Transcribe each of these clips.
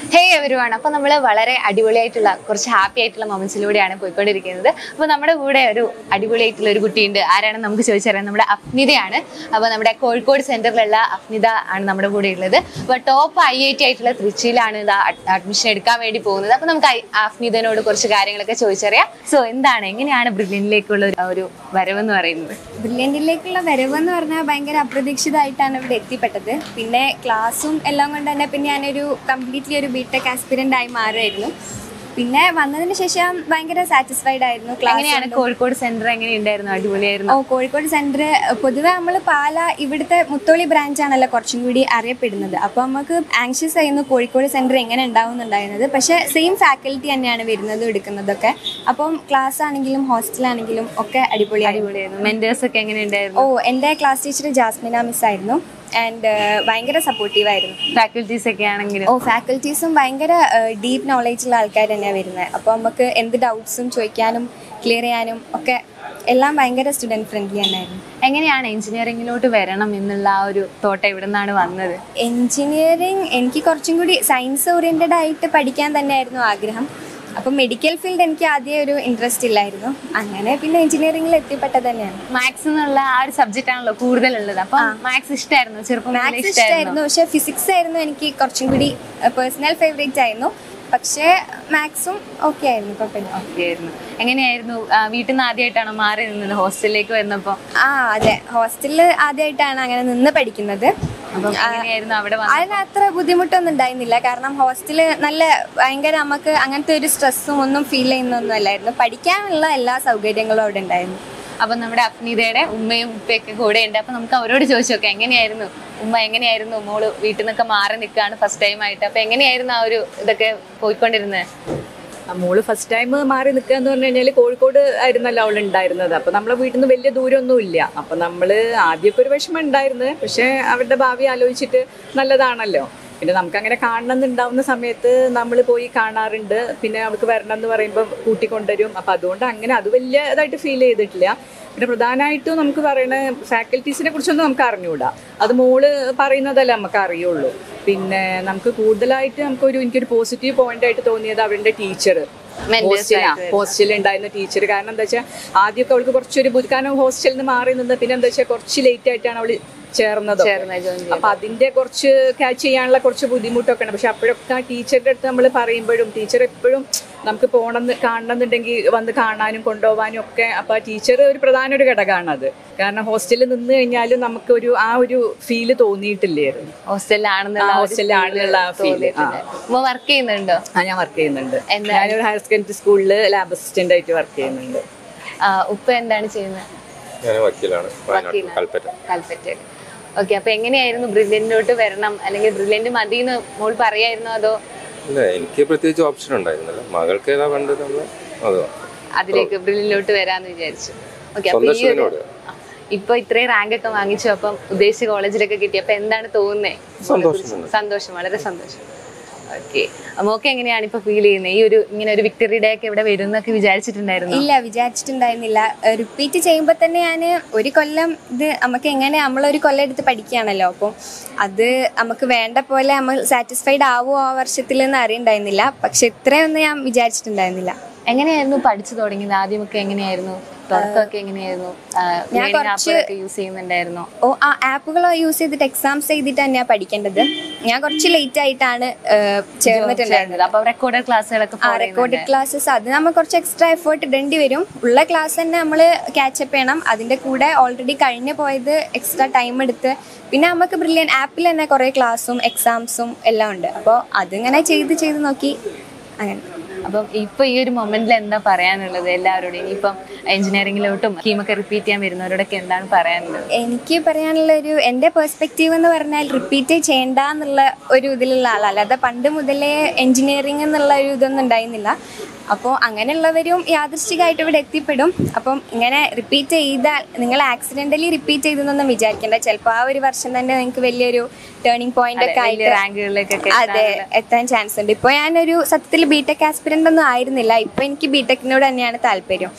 ഹേ everyone, അപ്പോൾ നമ്മൾ വളരെ അടിപൊളിയായിട്ടുള്ള കുറച്ച് ഹാപ്പി ആയിട്ടുള്ള മൊമെന്റ്സിലൂടെയാണ് പോയിക്കൊണ്ടിരിക്കുന്നത്. അപ്പോൾ നമ്മുടെ കൂടെ ഒരു അടിപൊളിയായിട്ടുള്ള ഒരു കുട്ടിയുണ്ട്. ആരാണെന്ന് നമുക്ക് ചോദിച്ചറിയാം. നമ്മുടെ അഫ്നിതയാണ്. അപ്പോൾ നമ്മുടെ കോഴിക്കോട് സെന്ററിലുള്ള അഫ്നിത ആണ് നമ്മുടെ കൂടെ ഉള്ളത്. അപ്പോൾ ടോപ്പ് IIT ആയിട്ടുള്ള തൃച്ചിയിലാണ് ഇത് അഡ്മിഷൻ എടുക്കാൻ വേണ്ടി പോകുന്നത്. അപ്പോൾ നമുക്ക് അഫ്നിതനോട് കുറച്ച് കാര്യങ്ങളൊക്കെ ചോദിച്ചറിയാം. സോ എന്താണ്, എങ്ങനെയാണ് ബ്രില്യന്റിലേക്കുള്ള ഒരു വരവെന്ന് പറയുന്നത്? ബ്രില്യന്റിലേക്കുള്ള വരവെന്ന് പറഞ്ഞാൽ ഭയങ്കര അപ്രതീക്ഷിതമായിട്ടാണ് ഇവിടെ എത്തിപ്പെട്ടത്. പിന്നെ ക്ലാസ്സും എല്ലാം കൊണ്ട് തന്നെ പിന്നെ ഞാനൊരു കംപ്ലീറ്റ്ലി ഒരു ബിടെക് ആസ്പിരന്റ് ആയി മാറുമായിരുന്നു. പിന്നെ വന്നതിന് ശേഷം ഭയങ്കര സാറ്റിസ്ഫൈഡ് ആയിരുന്നു. എങ്ങനെയാണ് കോഴിക്കോട് സെന്റർ എങ്ങനെയുണ്ടായിരുന്നു? അടിപൊളിയായിരുന്നു. കോഴിക്കോട് സെന്റർ പൊതുവെ നമ്മൾ പാല ഇവിടുത്തെ മുത്തോളി ബ്രാഞ്ച് ആണല്ലോ കുറച്ചും കൂടി അറിയപ്പെടുന്നത്. അപ്പോൾ നമുക്ക് ആങ്ഷ്യസ് ആയിരുന്നു കോഴിക്കോട് സെന്റർ എങ്ങനെ ഉണ്ടാവുന്നുണ്ടായിരുന്നത്. പക്ഷെ സെയിം ഫാക്കൽറ്റി തന്നെയാണ് വരുന്നത് എടുക്കുന്നതൊക്കെ. അപ്പം ക്ലാസ് ആണെങ്കിലും ഹോസ്റ്റലാണെങ്കിലും ഒക്കെ അടിപൊളിയായിരുന്നു. മെന്റേഴ്സ് ഒക്കെ എങ്ങനെയുണ്ടായിരുന്നു? എൻ്റെ ക്ലാസ് ടീച്ചർ ജാസ്മിന മിസ് ആയിരുന്നു. ആൻഡ് ഭയങ്കര സപ്പോർട്ടീവായിരുന്നു. ഫാക്കൽറ്റീസ് ഒക്കെ ആണെങ്കിലും ഫാക്കൽറ്റീസും ഭയങ്കര ഡീപ്പ് നോളേജുള്ള ആൾക്കാർ തന്നെയാണ് വരുന്നത്. അപ്പോൾ നമുക്ക് എന്ത് ഡൗട്ട്സും ചോദിക്കാനും ക്ലിയർ ചെയ്യാനും ഒക്കെ എല്ലാം ഭയങ്കര സ്റ്റുഡൻറ് ഫ്രണ്ട്ലി തന്നെയായിരുന്നു. എങ്ങനെയാണ് എഞ്ചിനീയറിംഗിലോട്ട് വരണം എന്നുള്ള ആ ഒരു തോട്ട് എവിടെ നിന്നാണ് വന്നത്? എഞ്ചിനീയറിംഗ് എനിക്ക് കുറച്ചും കൂടി സയൻസ് ഓറിയൻറ്റഡ് ആയിട്ട് പഠിക്കാൻ തന്നെയായിരുന്നു ആഗ്രഹം. അപ്പം മെഡിക്കൽ ഫീൽഡ് എനിക്ക് ആദ്യം ഒരു ഇൻട്രസ്റ്റ് ഇല്ലായിരുന്നു. അങ്ങനെ പിന്നെ എഞ്ചിനീയറിംഗിൽ എത്തിപ്പെട്ടത് തന്നെയാണ്. മാത്സ് എന്നുള്ള ആ ഒരു സബ്ജക്റ്റ് ആണല്ലോ കൂടുതലുള്ളത്. അപ്പൊ മാത്സ് ഇഷ്ടമായിരുന്നു? ചെറുപ്പം മാത്സ് ഇഷ്ടമായിരുന്നു, പക്ഷെ ഫിസിക്സ് ആയിരുന്നു എനിക്ക് കുറച്ചും കൂടി പേഴ്സണൽ ഫേവറേറ്റ് ആയിരുന്നു. പക്ഷേ മാത്സും ഓക്കെ ആയിരുന്നു, കുഴപ്പമില്ല. എങ്ങനെയായിരുന്നു? വീട്ടിൽ നിന്ന് ആദ്യമായിട്ടാണോ മാറി നിന്നത് ഹോസ്റ്റലിലേക്ക് വരുന്നപ്പോ? അതെ, ഹോസ്റ്റലിൽ ആദ്യമായിട്ടാണ് അങ്ങനെ നിന്ന് പഠിക്കുന്നത്. അതിന് അത്ര ബുദ്ധിമുട്ടൊന്നും ഉണ്ടായിരുന്നില്ല. കാരണം ഹോസ്റ്റല് നല്ല ഭയങ്കര നമുക്ക് അങ്ങനത്തെ ഒരു സ്ട്രെസ്സും ഒന്നും ഫീൽ ചെയ്യുന്നൊന്നും അല്ലായിരുന്നു. പഠിക്കാനുള്ള എല്ലാ സൗകര്യങ്ങളും അവിടെ ഉണ്ടായിരുന്നു. അപ്പൊ നമ്മുടെ അഫ്നിതയുടെ ഉമ്മയും ഉപ്പയൊക്കെ കൂടെ ഉണ്ട്. അപ്പൊ നമുക്ക് അവരോട് ചോദിച്ചു നോക്കാം, എങ്ങനെയായിരുന്നു ഉമ്മ? എങ്ങനെയായിരുന്നു മോള് വീട്ടിൽ നിന്നൊക്കെ മാറി നിൽക്കുകയാണ് ഫസ്റ്റ് ടൈം ആയിട്ട്? അപ്പൊ എങ്ങനെയായിരുന്നു ആ ഒരു ഇതൊക്കെ പോയിക്കൊണ്ടിരുന്നത്? മോള് ഫസ്റ്റ് ടൈം മാറി നിൽക്കുക എന്ന് പറഞ്ഞു കഴിഞ്ഞാൽ കോഴിക്കോട് ആയിരുന്നല്ലോ അവൾ ഉണ്ടായിരുന്നത്. അപ്പം നമ്മളെ വീട്ടിൽ നിന്ന് വലിയ ദൂരമൊന്നും ഇല്ല. അപ്പം നമ്മൾ ആദ്യമൊക്കെ ഒരു വിഷമം ഉണ്ടായിരുന്നു. പക്ഷേ അവരുടെ ഭാവി ആലോചിച്ചിട്ട് നല്ലതാണല്ലോ. പിന്നെ നമുക്കങ്ങനെ കാണണം എന്നുണ്ടാവുന്ന സമയത്ത് നമ്മൾ പോയി കാണാറുണ്ട്. പിന്നെ അവൾക്ക് വരണം എന്ന് പറയുമ്പോൾ കൂട്ടിക്കൊണ്ടുവരും. അപ്പം അതുകൊണ്ട് അങ്ങനെ അത് വലിയ ഇതായിട്ട് ഫീൽ ചെയ്തിട്ടില്ല. പിന്നെ പ്രധാനമായിട്ടും നമുക്ക് പറയണ ഫാക്കൽറ്റീസിനെ കുറിച്ചൊന്നും നമുക്ക് അറിഞ്ഞുകൂടാ. അത് മോള് പറയുന്നതല്ലേ നമുക്ക് അറിയുള്ളൂ. പിന്നെ നമുക്ക് കൂടുതലായിട്ട് എനിക്കൊരു പോസിറ്റീവ് പോയിന്റ് ആയിട്ട് തോന്നിയത് അവരുടെ ടീച്ചർ, ഹോസ്റ്റലിൽ ഉണ്ടായിരുന്ന ടീച്ചർ. കാരണം എന്താ വെച്ചാൽ ആദ്യമൊക്കെ അവൾക്ക് കുറച്ചൊരു കാരണം ഹോസ്റ്റലിൽ നിന്ന് മാറി നിന്ന് പിന്നെ എന്താ വെച്ചാൽ കുറച്ച് ലേറ്റ് ആയിട്ടാണ് അവള് ചേർന്നത്. അപ്പൊ അതിന്റെ കുറച്ച് ക്യാച്ച് ചെയ്യാനുള്ള കുറച്ച് ബുദ്ധിമുട്ടൊക്കെ ഉണ്ട്. പക്ഷെ അപ്പോഴൊക്കെ ആ ടീച്ചറുടെ അടുത്ത് നമ്മൾ പറയുമ്പോഴും ടീച്ചർ എപ്പോഴും നമുക്ക് കാണണമെന്നുണ്ടെങ്കിൽ വന്ന് കാണാനും കൊണ്ടുപോകാനും ഒക്കെ. അപ്പൊ ആ ടീച്ചർ ഒരു പ്രധാന ഒരു ഘടകമാണ് അത്. കാരണം ഹോസ്റ്റലിൽ നിന്ന് കഴിഞ്ഞാലും നമുക്ക് ആ ഒരു ഫീല് തോന്നിയിട്ടില്ലായിരുന്നു. ഹോസ്റ്റലിലാണെന്നുള്ള ഫീല്. വർക്ക് ചെയ്യുന്നുണ്ടോ? ഞാൻ വർക്ക് ചെയ്യുന്നുണ്ട്. ഞാനൊരു ഹയർ സെക്കൻഡറി സ്കൂളിൽ ലാബ് അസിസ്റ്റന്റ് ആയിട്ട് വർക്ക് ചെയ്യുന്നുണ്ട്. ഉപ്പ എന്താണ് ചെയ്യുന്നത്? കൽപ്പറ്റ. ഓക്കെ. അപ്പൊ എങ്ങനെയായിരുന്നു ബ്രില്യന്റിലോട്ട് വരണം, അല്ലെങ്കിൽ ബ്രില്യന്റ് മതിന്ന് മോൾ പറയായിരുന്നോ? അതോ ഇല്ല, എനിക്ക് പ്രത്യേകിച്ച് ഓപ്ഷൻ ഉണ്ടായിരുന്നില്ല. മകൾക്ക് ഏതാ വേണ്ടത് അതിലേക്ക് ബ്രില്യന്റിലോട്ട് വരാന്ന് വിചാരിച്ചു. ഓക്കെ. അപ്പൊ ഇപ്പൊ ഇത്രയും റാങ്ക് ഒക്കെ വാങ്ങിച്ചു, അപ്പം ഉദ്ദേശിച്ച കോളേജിലൊക്കെ കിട്ടി. അപ്പൊ എന്താണ് തോന്നുന്നത്? സന്തോഷം, വളരെ സന്തോഷം. ഓക്കെ. മോക്ക് എങ്ങനെയാണ് ഇപ്പൊ ഫീൽ ചെയ്യുന്നത്? ഈ ഇങ്ങനെ ഒരു വിക്ടറി ഡേ ഒക്കെ ഇവിടെ വരും എന്നൊക്കെ വിചാരിച്ചിട്ടുണ്ടായിരുന്നു? ഇല്ല, വിചാരിച്ചിട്ടുണ്ടായിരുന്നില്ല. റിപ്പീറ്റ് ചെയ്യുമ്പോൾ തന്നെ ഞാൻ ഒരു കൊല്ലം ഇത് നമുക്ക് എങ്ങനെ നമ്മളൊരു കൊല്ലം എടുത്ത് പഠിക്കുകയാണല്ലോ. അപ്പോൾ അത് നമുക്ക് വേണ്ട പോലെ നമ്മൾ സാറ്റിസ്ഫൈഡ് ആവുമോ ആ വർഷത്തിലെന്ന് അറിയണ്ടായിരുന്നില്ല. പക്ഷെ ഇത്രയൊന്നും ഞാൻ വിചാരിച്ചിട്ടുണ്ടായിരുന്നില്ല. എങ്ങനെയായിരുന്നു പഠിച്ചു തുടങ്ങിയത്? ആദ്യമൊക്കെ എങ്ങനെയായിരുന്നു? തുടക്കമൊക്കെ എങ്ങനെയായിരുന്നു? ഞാൻ കുറച്ച് യൂസ് ചെയ്യുന്നുണ്ടായിരുന്നു. ആപ്പുകളോ യൂസ് ചെയ്തിട്ട് എക്സാംസ് എഴുതിയിട്ട് തന്നെയാണ് പഠിക്കേണ്ടത്. ഞാൻ കുറച്ച് ലേറ്റ് ആയിട്ടാണ് ചേർന്നിട്ടുണ്ടായിരുന്നത്. അപ്പൊ റെക്കോർഡഡ് ക്ലാസ്സുകളൊക്കെ റെക്കോർഡഡ് ക്ലാസ്സസ് അത് നമ്മൾ കുറച്ച് എക്സ്ട്രാ എഫേർട്ട് ഇടേണ്ടി വരും. ഉള്ള ക്ലാസ് തന്നെ നമ്മൾ ക്യാച്ചപ്പ് ചെയ്യണം. അതിൻ്റെ കൂടെ ഓൾറെഡി കഴിഞ്ഞു പോയത് എക്സ്ട്രാ ടൈം എടുത്ത് പിന്നെ നമുക്ക് ബ്രില്യൻ ആപ്പിൽ തന്നെ കുറേ ക്ലാസ്സും എക്സാംസും എല്ലാം ഉണ്ട്. അപ്പോൾ അതിങ്ങനെ ചെയ്ത് നോക്കി അങ്ങനെ. അപ്പം ഇപ്പൊ ഈ ഒരു മൊമെന്റിൽ എന്താ പറയാനുള്ളത് എല്ലാവരോടും? ഇനിയിപ്പം എഞ്ചിനീയറിംഗിലോട്ടും സ്കീമൊക്കെ റിപ്പീറ്റ് ചെയ്യാൻ വരുന്നവരോടൊക്കെ എന്താണ് പറയാനുള്ളത്? എനിക്ക് പറയാനുള്ള എൻ്റെ പെർസ്പെക്റ്റീവ് എന്ന് പറഞ്ഞാൽ റിപ്പീറ്റ് ചെയ്യേണ്ട എന്നുള്ള ഒരു ഇതിലുള്ള ആളല്ല. അല്ലാതെ പണ്ട് മുതലേ എഞ്ചിനീയറിംഗ് എന്നുള്ള ഒരു ഇതൊന്നും ഉണ്ടായിരുന്നില്ല. അപ്പോൾ അങ്ങനെയുള്ളവരും യാദൃശ്ചികമായിട്ട് ഇവിടെ എത്തിപ്പെടും. അപ്പം ഇങ്ങനെ റിപ്പീറ്റ് ചെയ്താൽ നിങ്ങൾ ആക്സിഡൻ്റലി റിപ്പീറ്റ് ചെയ്തെന്നൊന്നും വിചാരിക്കേണ്ട. ചിലപ്പോൾ ആ ഒരു വർഷം തന്നെ നിങ്ങൾക്ക് വലിയൊരു ടേണിംഗ് പോയിന്റ് ഒക്കെ ആയിട്ട് റാങ്കുകളിലേക്കൊക്കെ എത്താൻ ചാൻസ് ഉണ്ട്. ഇപ്പോൾ ഞാനൊരു സത്യത്തിൽ ബിടെക് ആസ്പിരൻ്റ് ഒന്നും ആയിരുന്നില്ല. ഇപ്പോൾ എനിക്ക് ബിടെക്കിനോട് തന്നെയാണ് താല്പര്യം.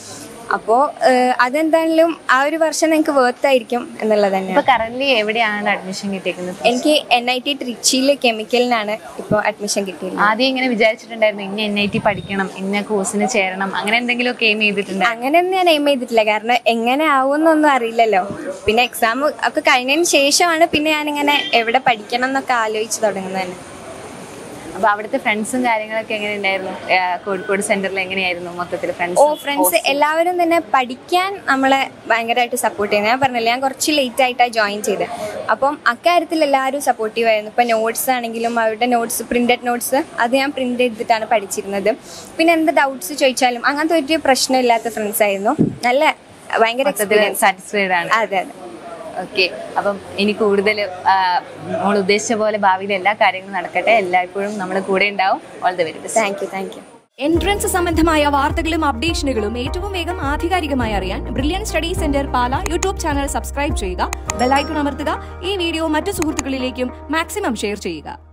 അപ്പോൾ അതെന്തായാലും ആ ഒരു വർഷം നിങ്ങൾക്ക് വേർത്തായിരിക്കും എന്നുള്ളത് ഇപ്പൊ തന്നെയാണ്. കറന്റ് എവിടെയാണ് അഡ്മിഷൻ കിട്ടിയേക്കുന്നത്? എനിക്ക് NIT ട്രിച്ചിയിൽ കെമിക്കലിനാണ് ഇപ്പോൾ അഡ്മിഷൻ കിട്ടിയത്. ആദ്യം ഇങ്ങനെ വിചാരിച്ചിട്ടുണ്ടായിരുന്നു ഇന്ന NIT പഠിക്കണം, ഇന്ന കോഴ്സിന് ചേരണം, അങ്ങനെ എന്തെങ്കിലുമൊക്കെ എയിം ചെയ്തിട്ടുണ്ട്? അങ്ങനെയൊന്നും ഞാൻ എയിം ചെയ്തിട്ടില്ല, കാരണം എങ്ങനെ ആവുമെന്നൊന്നും അറിയില്ലല്ലോ. പിന്നെ എക്സാം ഒക്കെ കഴിഞ്ഞതിന് ശേഷമാണ് പിന്നെ ഞാനിങ്ങനെ എവിടെ പഠിക്കണം എന്നൊക്കെ ആലോചിച്ച് തുടങ്ങുന്നത് തന്നെ. അപ്പൊ അവിടുത്തെ ഫ്രണ്ട്സും കാര്യങ്ങളൊക്കെ എങ്ങനെ ഉണ്ടായിരുന്നു? കോഴിക്കോട് സെന്ററിൽ എങ്ങനെയായിരുന്നു മൊത്തത്തിൽ ഫ്രണ്ട്സ് എല്ലാവരും തന്നെ പഠിക്കാൻ നമ്മളെ ഭയങ്കരമായിട്ട് സപ്പോർട്ട് ചെയ്യുന്നത്. ഞാൻ പറഞ്ഞില്ല, ഞാൻ കുറച്ച് ലേറ്റ് ആയിട്ടാണ് ജോയിൻ ചെയ്തത്. അപ്പം അക്കാര്യത്തിൽ എല്ലാവരും സപ്പോർട്ടീവ് ആയിരുന്നു. ഇപ്പം നോട്ട്സ് ആണെങ്കിലും അവരുടെ നോട്ട്സ്, പ്രിന്റഡ് നോട്ട്സ്, അത് ഞാൻ പ്രിന്റ് ചെയ്തിട്ടാണ് പഠിച്ചിരുന്നത്. പിന്നെ എന്ത് ഡൗട്ട്സ് ചോദിച്ചാലും അങ്ങനത്തെ ഒരു പ്രശ്നമില്ലാത്ത ഫ്രണ്ട്സ് ആയിരുന്നു. നല്ല ഭയങ്കര സാറ്റിസ്ഫൈഡ് ആണ്. അതെ അതെ. ഓക്കെ, അപ്പം ഇനി കൂടുതൽ നമ്മൾ ഉദ്ദേശിച്ച പോലെ ഭാവിയിൽ എല്ലാ കാര്യങ്ങളും നടക്കട്ടെ. എല്ലായ്പ്പോഴും നമ്മുടെ കൂടെ ഉണ്ടാവും. All the very best. Thank you. Entrance സംബന്ധമായ വാർത്തകളും അപ്ഡേഷനുകളും ഏറ്റവും വേഗം ആധികാരികമായി അറിയാൻ brilliant study centre Pala YouTube channel subscribe ചെയ്യുക, ബെൽ ഐക്കൺ അമർത്തുക, ഈ വീഡിയോ മറ്റു സുഹൃത്തുക്കളിലേക്കും മാക്സിമം ഷെയർ ചെയ്യുക.